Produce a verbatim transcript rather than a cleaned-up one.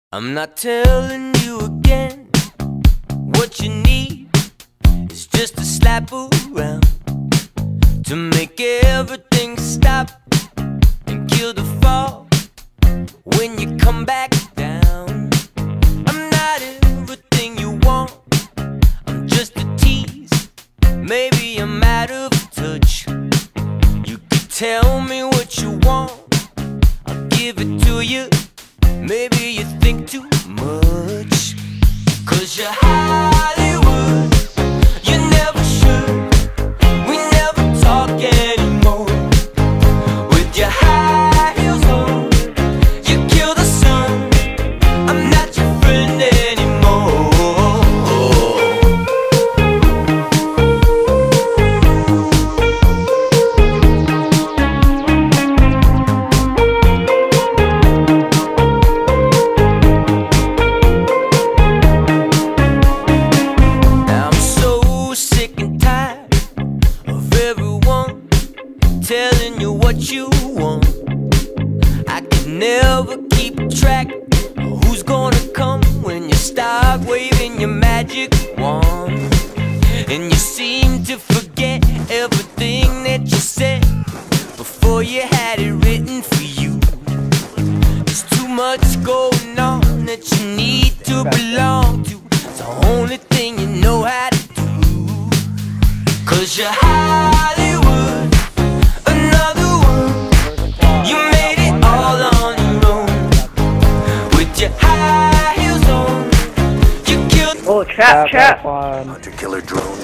I'm not telling you again. What you need is just a slap around to make everything stop and kill the fall when you come back down. I'm not everything you want, I'm just a tease. Maybe I'm out of touch. You could tell me what you want, I'll give it to you. Maybe you think too much, 'cause you're Hollywood, you never should. We never talk anymore. With your high heels on, you kill the sun. I'm not your friend anymore. Telling you what you want, I can never keep track of who's gonna come when you start waving your magic wand. And you seem to forget everything that you said before you had it written for you. There's too much going on that you need to belong to. It's the only thing you know how to do, 'cause you're Hollywood. Oh, trap, trap. Hunter killer drone